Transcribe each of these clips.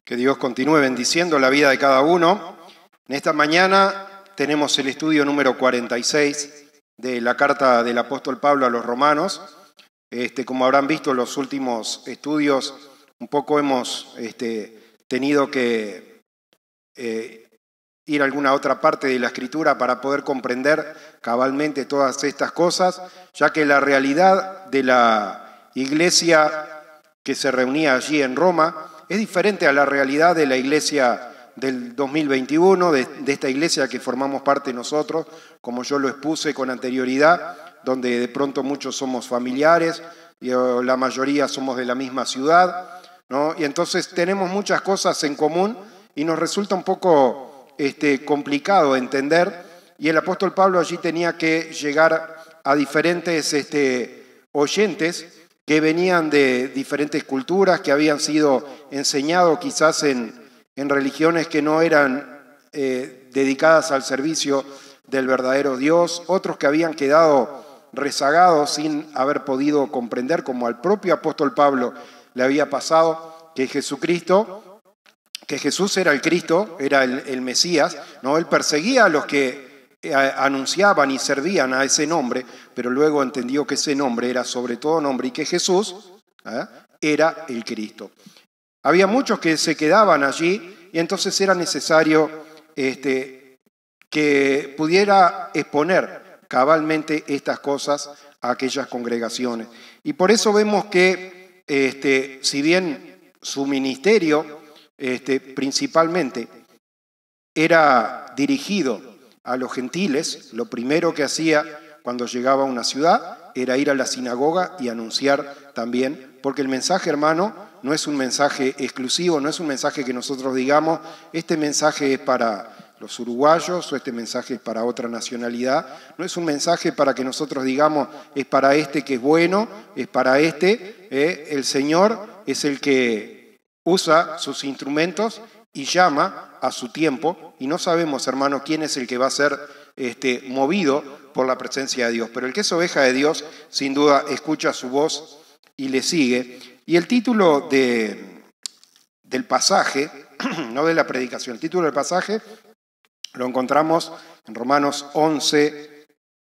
Que Dios continúe bendiciendo la vida de cada uno. En esta mañana tenemos el estudio número 46 de la carta del apóstol Pablo a los romanos. Como habrán visto en los últimos estudios, un poco hemos tenido que ir a alguna otra parte de la Escritura para poder comprender cabalmente todas estas cosas, ya que la realidad de la iglesia que se reunía allí en Roma es diferente a la realidad de la iglesia del 2021, de esta iglesia que formamos parte nosotros, como yo lo expuse con anterioridad, donde de pronto muchos somos familiares, y la mayoría somos de la misma ciudad, ¿no? Y entonces tenemos muchas cosas en común y nos resulta un poco complicado entender, y el apóstol Pablo allí tenía que llegar a diferentes oyentes que venían de diferentes culturas, que habían sido enseñados quizás en religiones que no eran dedicadas al servicio del verdadero Dios, otros que habían quedado rezagados sin haber podido comprender, como al propio apóstol Pablo le había pasado, que Jesús era el Cristo, era el Mesías, ¿no? Él perseguía a los que anunciaban y servían a ese nombre, pero luego entendió que ese nombre era sobre todo nombre y que Jesús era el Cristo. Había muchos que se quedaban allí y entonces era necesario que pudiera exponer cabalmente estas cosas a aquellas congregaciones. Y por eso vemos que si bien su ministerio principalmente era dirigido a los gentiles, lo primero que hacía cuando llegaba a una ciudad era ir a la sinagoga y anunciar también, porque el mensaje, hermano, no es un mensaje exclusivo, no es un mensaje que nosotros digamos, este mensaje es para los uruguayos o este mensaje es para otra nacionalidad, no es un mensaje para que nosotros digamos, es para este que es bueno, es para el Señor es el que usa sus instrumentos y llama a su tiempo, y no sabemos, hermano, quién es el que va a ser movido por la presencia de Dios. Pero el que es oveja de Dios, sin duda, escucha su voz y le sigue. Y el título del pasaje, no de la predicación, el título del pasaje lo encontramos en Romanos 11,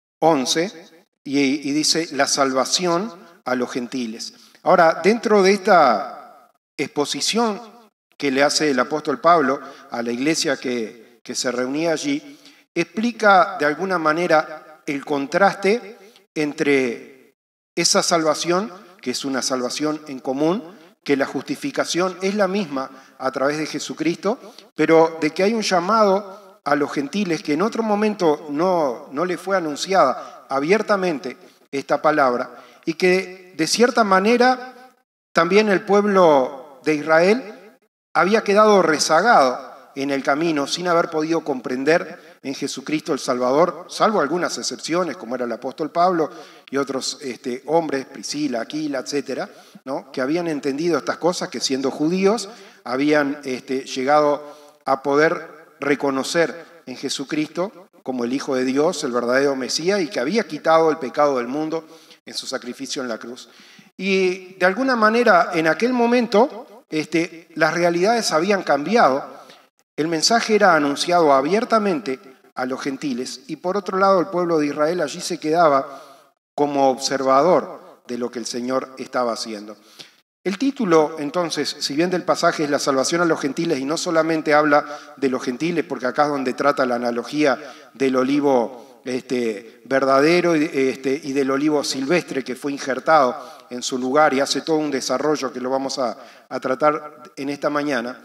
y dice, la salvación a los gentiles. Ahora, dentro de esta exposición que le hace el apóstol Pablo a la iglesia que se reunía allí, explica de alguna manera el contraste entre esa salvación, que es una salvación en común, que la justificación es la misma a través de Jesucristo, pero de que hay un llamado a los gentiles que en otro momento no le fue anunciada abiertamente esta palabra, y que de cierta manera también el pueblo de Israel había quedado rezagado en el camino sin haber podido comprender en Jesucristo el Salvador, salvo algunas excepciones, como era el apóstol Pablo y otros hombres, Priscila, Aquila, etcétera, ¿no? Que habían entendido estas cosas, que siendo judíos habían llegado a poder reconocer en Jesucristo como el Hijo de Dios, el verdadero Mesías, y que había quitado el pecado del mundo en su sacrificio en la cruz. Y de alguna manera, en aquel momento, las realidades habían cambiado, el mensaje era anunciado abiertamente a los gentiles y por otro lado el pueblo de Israel allí se quedaba como observador de lo que el Señor estaba haciendo. El título, entonces, si bien del pasaje es la salvación a los gentiles y no solamente habla de los gentiles, porque acá es donde trata la analogía del olivo verdadero y del olivo silvestre que fue injertado en su lugar y hace todo un desarrollo que lo vamos a tratar en esta mañana.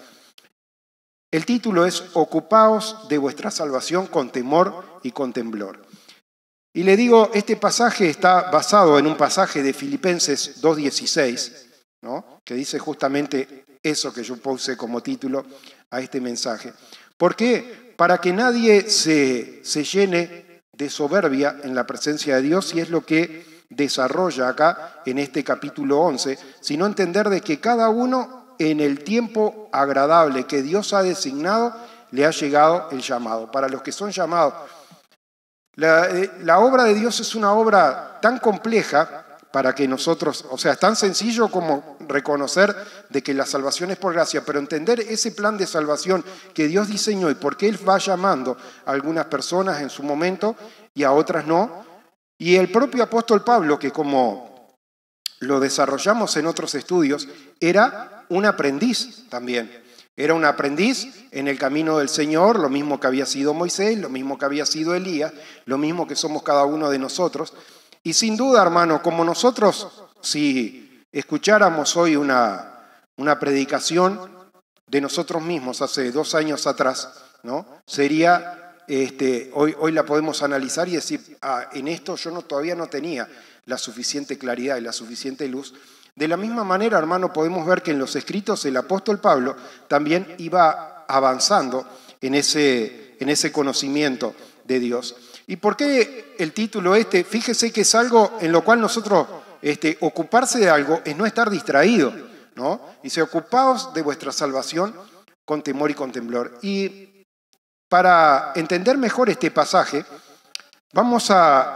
El título es Ocupaos de vuestra salvación con temor y con temblor. Y le digo, este pasaje está basado en un pasaje de Filipenses 2:16, ¿no? Que dice justamente eso que yo puse como título a este mensaje. ¿Por qué? Para que nadie se llene de soberbia en la presencia de Dios, y es lo que desarrolla acá en este capítulo 11, sino entender de que cada uno en el tiempo agradable que Dios ha designado le ha llegado el llamado. Para los que son llamados, la obra de Dios es una obra tan compleja para que nosotros, o sea, es tan sencillo como reconocer de que la salvación es por gracia, pero entender ese plan de salvación que Dios diseñó y por qué Él va llamando a algunas personas en su momento y a otras no. Y el propio apóstol Pablo, que como lo desarrollamos en otros estudios, era un aprendiz también. Era un aprendiz en el camino del Señor, lo mismo que había sido Moisés, lo mismo que había sido Elías, lo mismo que somos cada uno de nosotros. Y sin duda, hermano, como nosotros, si escucháramos hoy una predicación de nosotros mismos hace 2 años atrás, ¿no? Sería, hoy la podemos analizar y decir, en esto yo todavía no tenía la suficiente claridad y la suficiente luz. De la misma manera, hermano, podemos ver que en los escritos el apóstol Pablo también iba avanzando en ese conocimiento de Dios. ¿Y por qué el título este? Fíjese que es algo en lo cual nosotros, ocuparse de algo es no estar distraído, ¿no? Dice, ocupaos de vuestra salvación con temor y con temblor. Y para entender mejor este pasaje, vamos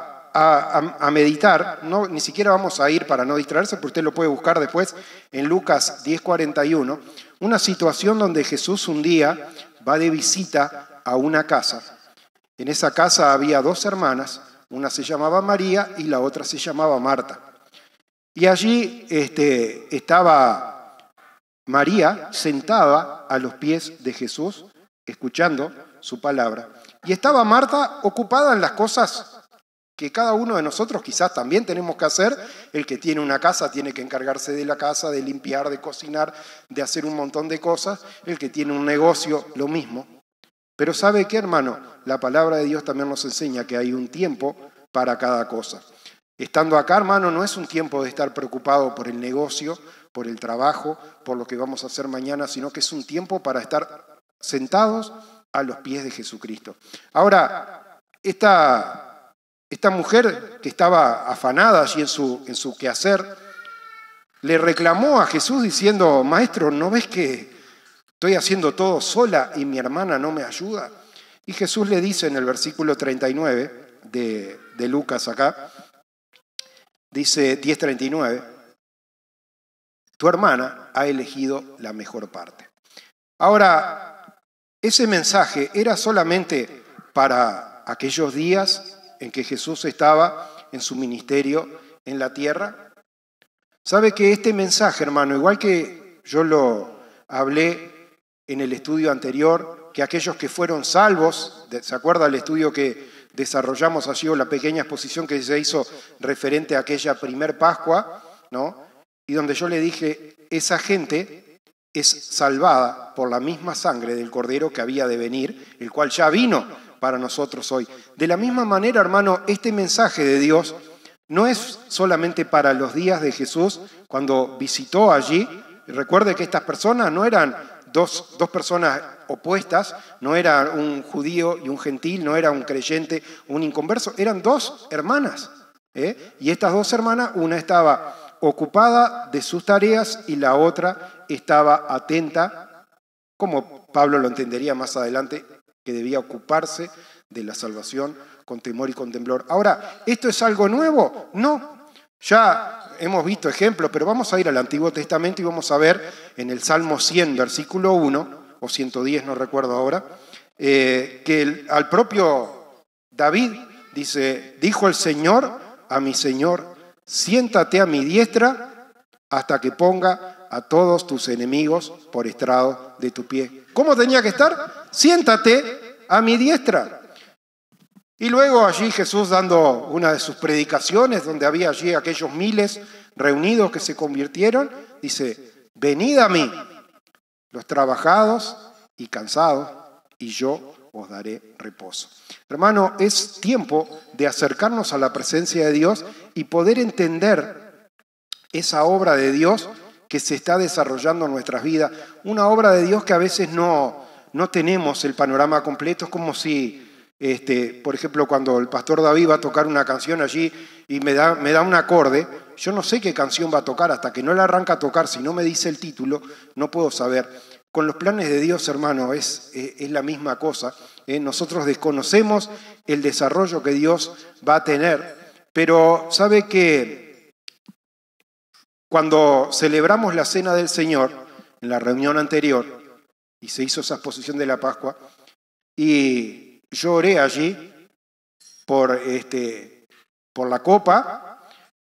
a meditar, no, ni siquiera vamos a ir para no distraerse, porque usted lo puede buscar después en Lucas 10:41, una situación donde Jesús un día va de visita a una casa. En esa casa había 2 hermanas, una se llamaba María y la otra se llamaba Marta. Y allí estaba María sentada a los pies de Jesús, escuchando su palabra. Y estaba Marta ocupada en las cosas que cada uno de nosotros quizás también tenemos que hacer. El que tiene una casa tiene que encargarse de la casa, de limpiar, de cocinar, de hacer un montón de cosas. El que tiene un negocio, lo mismo. Pero ¿sabe qué, hermano? La palabra de Dios también nos enseña que hay un tiempo para cada cosa. Estando acá, hermano, no es un tiempo de estar preocupado por el negocio, por el trabajo, por lo que vamos a hacer mañana, sino que es un tiempo para estar sentados a los pies de Jesucristo. Ahora, esta mujer que estaba afanada allí en su quehacer, le reclamó a Jesús diciendo, Maestro, ¿no ves que estoy haciendo todo sola y mi hermana no me ayuda? Y Jesús le dice en el versículo 39 de Lucas acá, dice 10:39, tu hermana ha elegido la mejor parte. Ahora, ese mensaje era solamente para aquellos días en que Jesús estaba en su ministerio en la tierra. ¿Sabe que este mensaje, hermano, igual que yo lo hablé en el estudio anterior, que aquellos que fueron salvos, ¿se acuerda el estudio que desarrollamos allí o la pequeña exposición que se hizo referente a aquella primer Pascua, ¿no? Y donde yo le dije, esa gente es salvada por la misma sangre del Cordero que había de venir, el cual ya vino para nosotros hoy. De la misma manera, hermano, este mensaje de Dios no es solamente para los días de Jesús, cuando visitó allí. Recuerde que estas personas no eran dos personas opuestas, no era un judío y un gentil, no era un creyente, un inconverso, eran 2 hermanas. Y estas 2 hermanas, una estaba ocupada de sus tareas y la otra estaba atenta, como Pablo lo entendería más adelante, que debía ocuparse de la salvación con temor y con temblor. Ahora, ¿esto es algo nuevo? No, ya hemos visto ejemplos, pero vamos a ir al Antiguo Testamento y vamos a ver en el Salmo 100, versículo 1, o 110, no recuerdo ahora, que al propio David dice, dijo el Señor a mi Señor, siéntate a mi diestra hasta que ponga a todos tus enemigos por estrado de tu pie. ¿Cómo tenía que estar? Siéntate a mi diestra. Y luego allí Jesús dando una de sus predicaciones, donde había allí aquellos miles reunidos que se convirtieron, dice, venid a mí, los trabajados y cansados, y yo os daré reposo. Hermano, es tiempo de acercarnos a la presencia de Dios y poder entender esa obra de Dios que se está desarrollando en nuestras vidas. Una obra de Dios que a veces no tenemos el panorama completo. Es como si, por ejemplo, cuando el pastor David va a tocar una canción allí y me da un acorde, yo no sé qué canción va a tocar hasta que no la arranca a tocar. Si no me dice el título, no puedo saber. Con los planes de Dios, hermano, es la misma cosa. Nosotros desconocemos el desarrollo que Dios va a tener, pero sabe que cuando celebramos la Cena del Señor, en la reunión anterior, y se hizo esa exposición de la Pascua, y yo oré allí por la copa,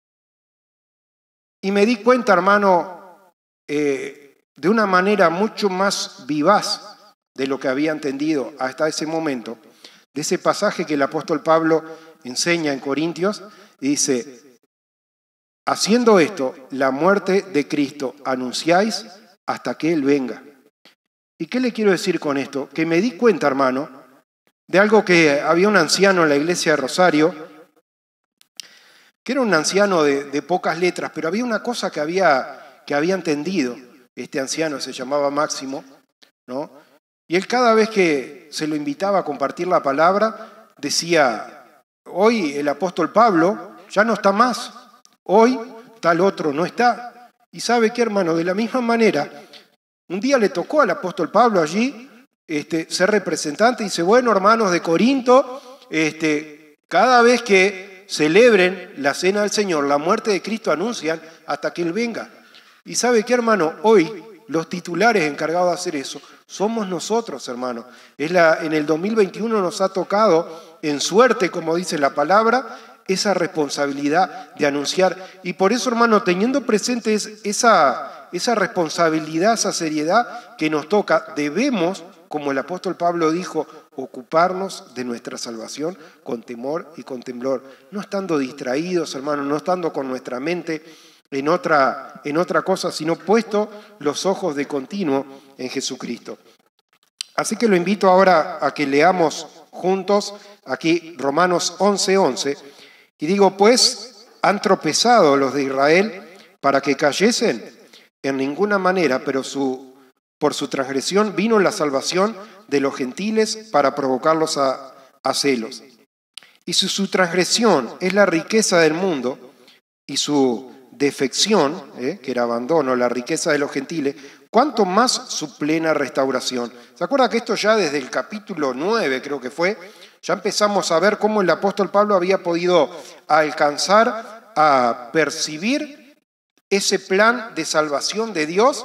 y me di cuenta, hermano, de una manera mucho más vivaz de lo que había entendido hasta ese momento, de ese pasaje que el apóstol Pablo enseña en Corintios, y dice: haciendo esto, la muerte de Cristo anunciáis hasta que Él venga. ¿Y qué le quiero decir con esto? Que me di cuenta, hermano, de algo que había un anciano en la iglesia de Rosario, que era un anciano de pocas letras, pero había una cosa que había entendido. Este anciano se llamaba Máximo, ¿no? Y él, cada vez que se lo invitaba a compartir la palabra, decía: hoy el apóstol Pablo ya no está más, hoy tal otro no está. Y ¿sabe qué, hermano? De la misma manera, un día le tocó al apóstol Pablo allí ser representante, y dice: bueno, hermanos de Corinto, cada vez que celebren la Cena del Señor, la muerte de Cristo anuncian hasta que Él venga. Y ¿sabe qué, hermano? Hoy los titulares encargados de hacer eso somos nosotros, hermano. En el 2021 nos ha tocado, en suerte, como dice la palabra, esa responsabilidad de anunciar. Y por eso, hermano, teniendo presente esa responsabilidad, esa seriedad que nos toca, debemos, como el apóstol Pablo dijo, ocuparnos de nuestra salvación con temor y con temblor, no estando distraídos, hermano, no estando con nuestra mente en otra cosa, sino puesto los ojos de continuo en Jesucristo. Así que lo invito ahora a que leamos juntos aquí Romanos 11:11, y digo: pues han tropezado los de Israel para que cayesen, en ninguna manera, pero por su transgresión vino la salvación de los gentiles para provocarlos a celos. Y si su transgresión es la riqueza del mundo, y su defección, que era abandono, la riqueza de los gentiles, ¿cuánto más su plena restauración? ¿Se acuerda que esto ya desde el capítulo 9, creo que fue, ya empezamos a ver cómo el apóstol Pablo había podido alcanzar a percibir ese plan de salvación de Dios,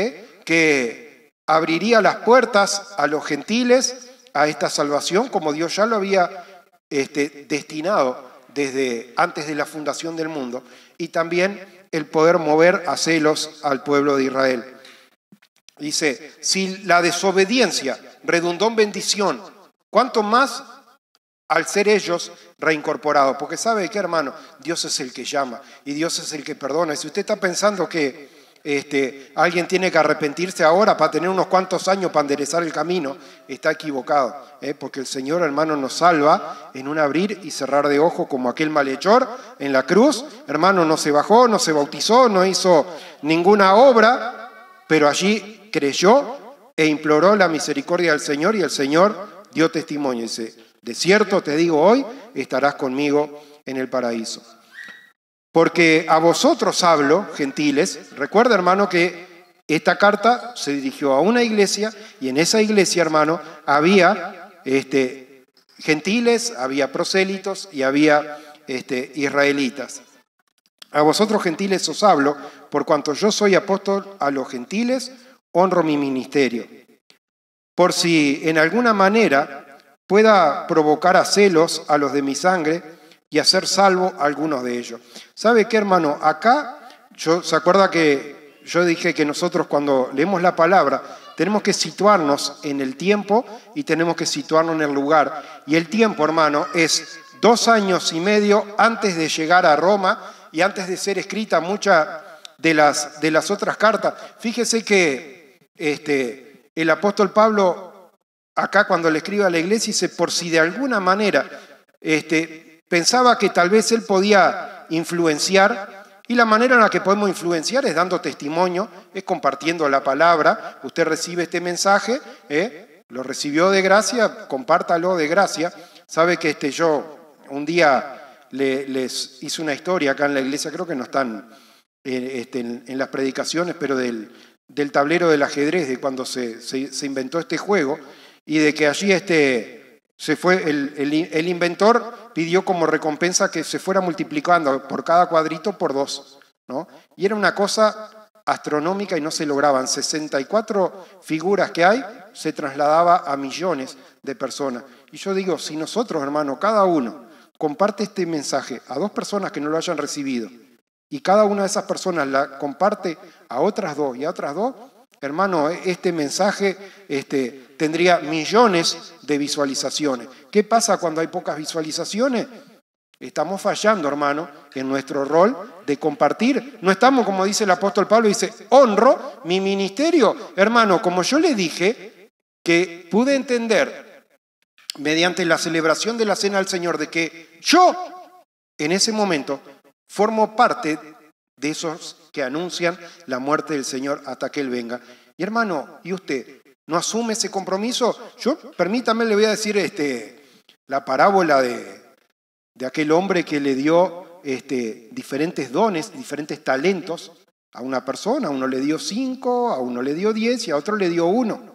que abriría las puertas a los gentiles a esta salvación, como Dios ya lo había destinado desde antes de la fundación del mundo, y también el poder mover a celos al pueblo de Israel. Dice: si la desobediencia redundó en bendición, ¿cuánto más al ser ellos reincorporados? Porque ¿sabe qué, hermano? Dios es el que llama y Dios es el que perdona. Y si usted está pensando que alguien tiene que arrepentirse ahora para tener unos cuantos años para enderezar el camino, está equivocado, porque el Señor, hermano, nos salva en un abrir y cerrar de ojos, como aquel malhechor en la cruz. Hermano, no se bajó, no se bautizó, no hizo ninguna obra, pero allí creyó e imploró la misericordia del Señor, y el Señor dio testimonio. Dice: de cierto te digo, hoy estarás conmigo en el paraíso. Porque a vosotros hablo, gentiles. Recuerda, hermano, que esta carta se dirigió a una iglesia, y en esa iglesia, hermano, había gentiles, había prosélitos y había israelitas. A vosotros, gentiles, os hablo, por cuanto yo soy apóstol a los gentiles, honro mi ministerio. Por si en alguna manera pueda provocar a celos a los de mi sangre y hacer salvo a algunos de ellos. ¿Sabe qué, hermano? Acá, ¿se acuerda que yo dije que nosotros, cuando leemos la palabra, tenemos que situarnos en el tiempo y tenemos que situarnos en el lugar? Y el tiempo, hermano, es 2 años y medio antes de llegar a Roma y antes de ser escrita muchas de las otras cartas. Fíjese que el apóstol Pablo, acá cuando le escribe a la iglesia, dice: por si de alguna manera pensaba que tal vez él podía influenciar, y la manera en la que podemos influenciar es dando testimonio, es compartiendo la palabra. Usted recibe este mensaje, lo recibió de gracia, compártalo de gracia. Sabe que yo un día les hice una historia acá en la iglesia, creo que no están en las predicaciones, pero del tablero del ajedrez, de cuando se inventó este juego, y de que allí se fue el inventor pidió como recompensa que se fuera multiplicando por cada cuadrito por 2, ¿no? Y era una cosa astronómica y no se lograban. 64 figuras que hay, se trasladaba a millones de personas. Y yo digo, si nosotros, hermano, cada uno comparte este mensaje a 2 personas que no lo hayan recibido, y cada una de esas personas la comparte a otras 2 y a otras 2, hermano, este mensaje tendría millones de visualizaciones. ¿Qué pasa cuando hay pocas visualizaciones? Estamos fallando, hermano, en nuestro rol de compartir. No estamos, como dice el apóstol Pablo, dice, honro mi ministerio. Hermano, como yo le dije, que pude entender mediante la celebración de la Cena del Señor de que yo, en ese momento, formo parte de esos que anuncian la muerte del Señor hasta que Él venga. Y hermano, ¿y usted no asume ese compromiso? Yo, permítame, le voy a decir la parábola de aquel hombre que le dio diferentes dones, diferentes talentos a una persona. A uno le dio 5, a uno le dio 10 y a otro le dio 1.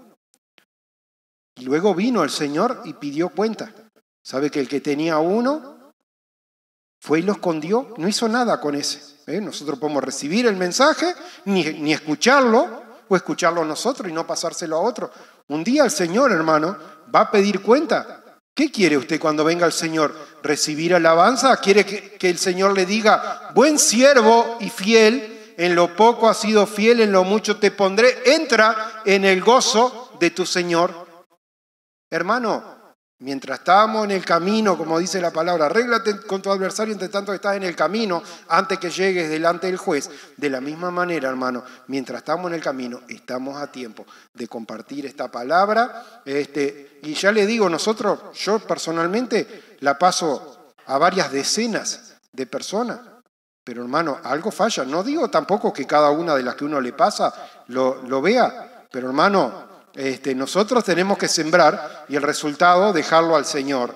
Y luego vino el Señor y pidió cuenta. ¿Sabe que el que tenía 1 fue y lo escondió? No hizo nada con ese. Nosotros podemos recibir el mensaje, ni escucharlo, o escucharlo nosotros y no pasárselo a otro. Un día el Señor, hermano, va a pedir cuenta. ¿Qué quiere usted cuando venga el Señor? ¿Recibir alabanza? ¿Quiere que el Señor le diga, buen siervo y fiel, en lo poco has sido fiel, en lo mucho te pondré, entra en el gozo de tu Señor? Hermano, mientras estábamos en el camino, como dice la palabra, arréglate con tu adversario entre tanto que estás en el camino, antes que llegues delante del juez. De la misma manera, hermano, mientras estamos en el camino, estamos a tiempo de compartir esta palabra. Y ya le digo, yo personalmente la paso a varias decenas de personas. Pero hermano, algo falla. No digo tampoco que cada una de las que uno le pasa lo vea, pero hermano, nosotros tenemos que sembrar y el resultado dejarlo al Señor.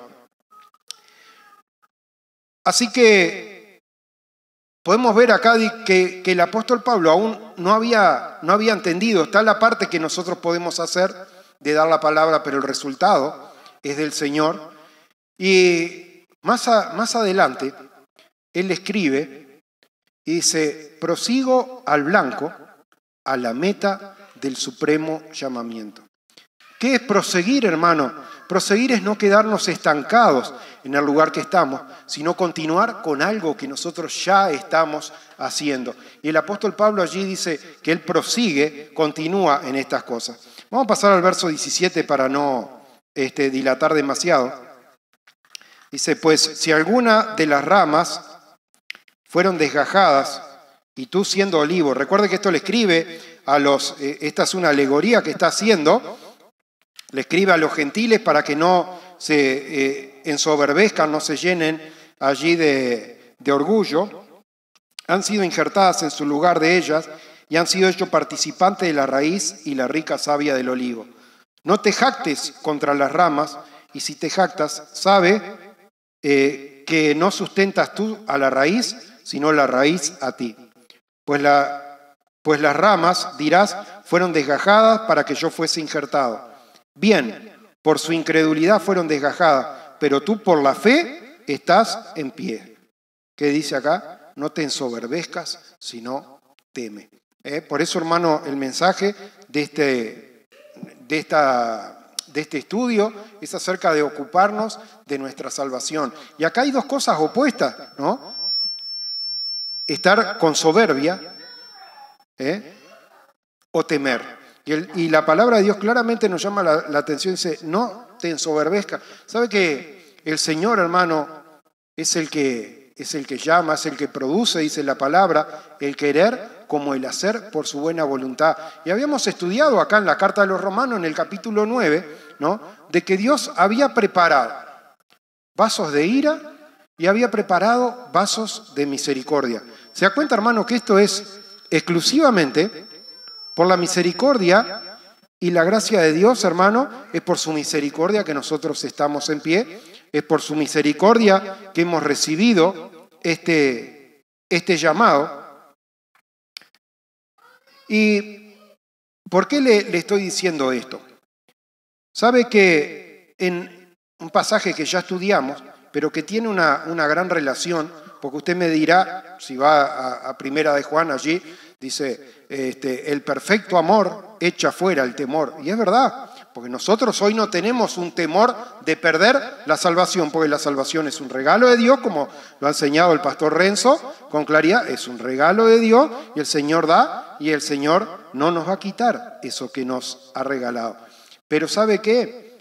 Así que podemos ver acá que el apóstol Pablo aún no había entendido. Está la parte que nosotros podemos hacer de dar la palabra, pero el resultado es del Señor. Y más adelante, él escribe y dice, prosigo al blanco, a la meta del supremo llamamiento. ¿Qué es proseguir, hermano? Proseguir es no quedarnos estancados en el lugar que estamos, sino continuar con algo que nosotros ya estamos haciendo. Y el apóstol Pablo allí dice que él prosigue, continúa en estas cosas. Vamos a pasar al verso 17 para no dilatar demasiado. Dice, pues si alguna de las ramas fueron desgajadas, y tú siendo olivo, recuerde que esto le escribe esta es una alegoría que está haciendo, le escribe a los gentiles para que no se ensoberbezcan, no se llenen allí de orgullo. Han sido injertadas en su lugar de ellas y han sido hechos participantes de la raíz y la rica savia del olivo. No te jactes contra las ramas, y si te jactas, sabe que no sustentas tú a la raíz, sino la raíz a ti. Pues las ramas, dirás, fueron desgajadas para que yo fuese injertado. Bien, por su incredulidad fueron desgajadas, pero tú por la fe estás en pie. ¿Qué dice acá? No te ensoberbezcas, sino teme. Por eso, hermano, el mensaje de este estudio es acerca de ocuparnos de nuestra salvación. Y acá hay 2 cosas opuestas, ¿no? Estar con soberbia, o temer. Y la palabra de Dios claramente nos llama la atención, dice, no te ensoberbezcas. ¿Sabe que el Señor, hermano, es el que llama, es el que produce, dice la palabra, el querer como el hacer por su buena voluntad? Y habíamos estudiado acá en la carta de los Romanos, en el capítulo 9, ¿no?, de que Dios había preparado vasos de ira y había preparado vasos de misericordia. ¿Se da cuenta, hermano, que esto es exclusivamente por la misericordia y la gracia de Dios, hermano? Es por su misericordia que nosotros estamos en pie, es por su misericordia que hemos recibido este llamado. ¿Y por qué le estoy diciendo esto? Sabe que en un pasaje que ya estudiamos, pero que tiene una gran relación porque usted me dirá, si va a Primera de Juan allí, dice, el perfecto amor echa fuera el temor. Y es verdad, porque nosotros hoy no tenemos un temor de perder la salvación, porque la salvación es un regalo de Dios, como lo ha enseñado el pastor Renzo con claridad, es un regalo de Dios y el Señor da y el Señor no nos va a quitar eso que nos ha regalado. Pero ¿sabe qué?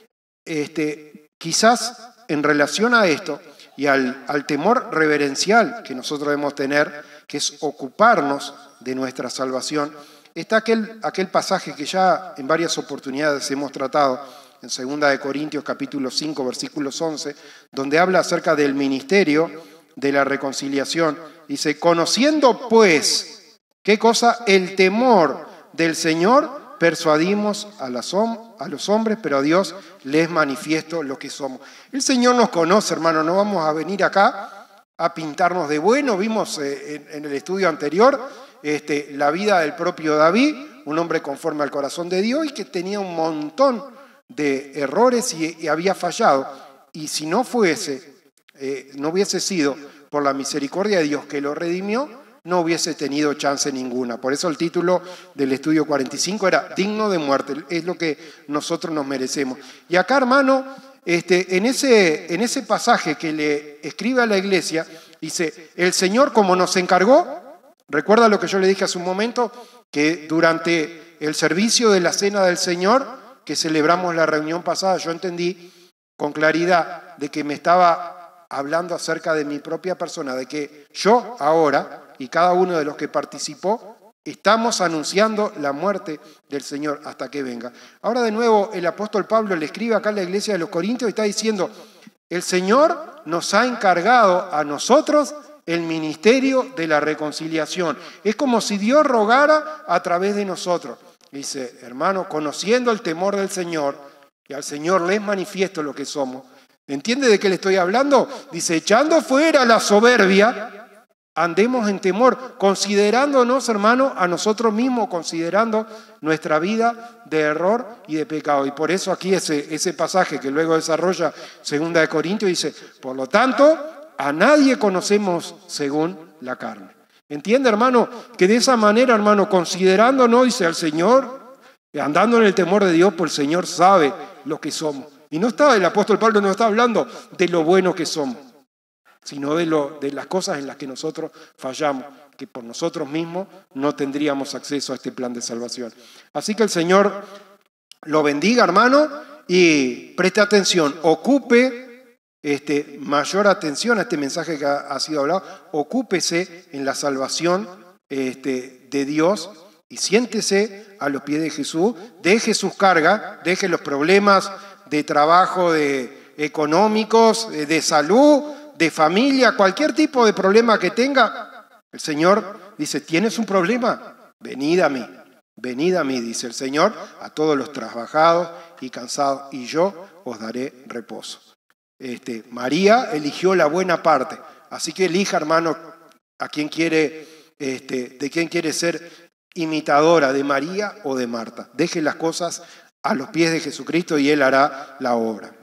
Quizás en relación a esto y al temor reverencial que nosotros debemos tener, que es ocuparnos de nuestra salvación, está aquel pasaje que ya en varias oportunidades hemos tratado, en 2 Corintios capítulo 5, versículos 11, donde habla acerca del ministerio de la reconciliación. Dice, conociendo pues, ¿qué cosa? El temor del Señor, persuadimos a los hombres, pero a Dios les es manifiesto lo que somos. El Señor nos conoce, hermano, no vamos a venir acá a pintarnos de bueno. Vimos en el estudio anterior la vida del propio David, un hombre conforme al corazón de Dios y que tenía un montón de errores y había fallado. Y si no hubiese sido por la misericordia de Dios que lo redimió, no hubiese tenido chance ninguna. Por eso el título del estudio 45 era digno de muerte, es lo que nosotros nos merecemos. Y acá, hermano, en ese pasaje que le escribe a la iglesia, dice, el Señor como nos encargó, recuerda lo que yo le dije hace un momento, que durante el servicio de la Cena del Señor, que celebramos la reunión pasada, yo entendí con claridad de que me estaba hablando acerca de mi propia persona, de que yo ahora, y cada uno de los que participó, estamos anunciando la muerte del Señor hasta que venga. Ahora de nuevo el apóstol Pablo le escribe acá a la iglesia de los Corintios y está diciendo, el Señor nos ha encargado a nosotros el ministerio de la reconciliación. Es como si Dios rogara a través de nosotros. Dice, hermano, conociendo el temor del Señor, y al Señor les manifiesto lo que somos. ¿Entiende de qué le estoy hablando? Dice, echando fuera la soberbia, andemos en temor, considerándonos, hermano, a nosotros mismos, considerando nuestra vida de error y de pecado. Y por eso aquí ese pasaje que luego desarrolla 2 Corintios dice, por lo tanto, a nadie conocemos según la carne. ¿Entiende, hermano? Que de esa manera, hermano, considerándonos, dice al Señor, andando en el temor de Dios, pues el Señor sabe lo que somos. Y el apóstol Pablo no está hablando de lo bueno que somos, sino de las cosas en las que nosotros fallamos, que por nosotros mismos no tendríamos acceso a este plan de salvación. Así que el Señor lo bendiga, hermano, y preste atención, ocupe mayor atención a este mensaje que ha sido hablado, ocúpese en la salvación de Dios y siéntese a los pies de Jesús, deje sus cargas, deje los problemas de trabajo, de económicos, de salud, de familia, cualquier tipo de problema que tenga. El Señor dice, ¿tienes un problema? Venid a mí, dice el Señor, a todos los trabajados y cansados, y yo os daré reposo. María eligió la buena parte, así que elija, hermano, a quién quiere, de quién quiere ser imitadora, de María o de Marta. Deje las cosas a los pies de Jesucristo y Él hará la obra.